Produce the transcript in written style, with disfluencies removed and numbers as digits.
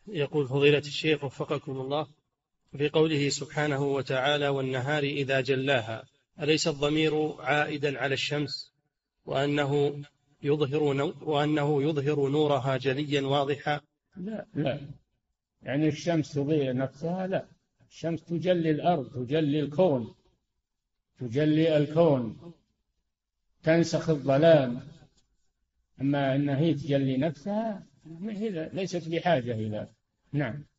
يقول فضيلة الشيخ وفقكم الله، في قوله سبحانه وتعالى والنهار إذا جلاها، أليس الضمير عائدا على الشمس وأنه يظهر نورها جليا واضحا؟ لا لا، يعني الشمس تضيء نفسها؟ لا، الشمس تجلي الأرض، تجلي الكون، تنسخ الظلام. أما أن هي تجلي نفسها، هي ليست بحاجة إلى. نعم.